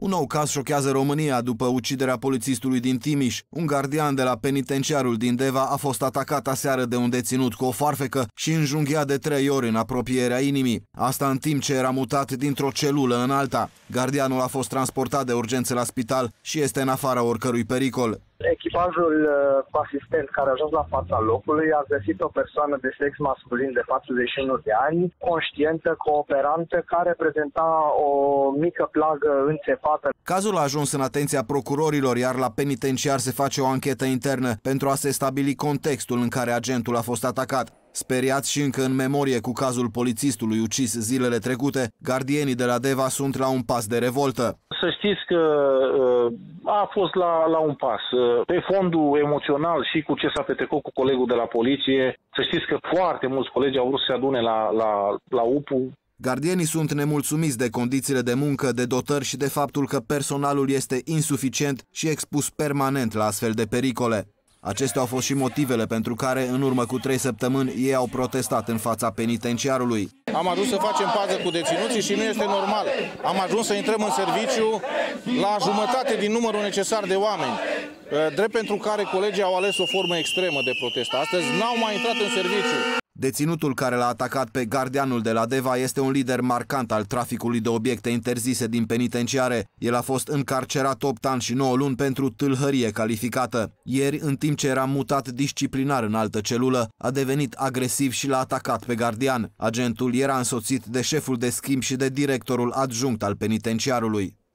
Un nou caz șochează România după uciderea polițistului din Timiș. Un gardian de la penitenciarul din Deva a fost atacat aseară de un deținut cu o foarfecă și înjunghiat de 3 ori în apropierea inimii. Asta în timp ce era mutat dintr-o celulă în alta. Gardianul a fost transportat de urgență la spital și este în afara oricărui pericol. Echipajul cu asistent care a ajuns la fața locului a găsit o persoană de sex masculin de 41 de ani, conștientă, cooperantă, care prezenta o mică plagă înțepată. Cazul a ajuns în atenția procurorilor, iar la penitenciar se face o anchetă internă pentru a se stabili contextul în care agentul a fost atacat. Speriați și încă în memorie cu cazul polițistului ucis zilele trecute, gardienii de la Deva sunt la un pas de revoltă. Să știți că a fost la un pas. Pe fondul emoțional și cu ce s-a petrecut cu colegul de la poliție, să știți că foarte mulți colegi au vrut să se adune la UPU. Gardienii sunt nemulțumiți de condițiile de muncă, de dotări și de faptul că personalul este insuficient și expus permanent la astfel de pericole. Acestea au fost și motivele pentru care, în urmă cu 3 săptămâni, ei au protestat în fața penitenciarului. Am ajuns să facem pază cu deținuții și nu este normal. Am ajuns să intrăm în serviciu la jumătate din numărul necesar de oameni, drept pentru care colegii au ales o formă extremă de protest. Astăzi n-au mai intrat în serviciu. Deținutul care l-a atacat pe gardianul de la Deva este un lider marcant al traficului de obiecte interzise din penitenciare. El a fost încarcerat 8 ani și 9 luni pentru tâlhărie calificată. Ieri, în timp ce era mutat disciplinar în altă celulă, a devenit agresiv și l-a atacat pe gardian. Agentul era însoțit de șeful de schimb și de directorul adjunct al penitenciarului.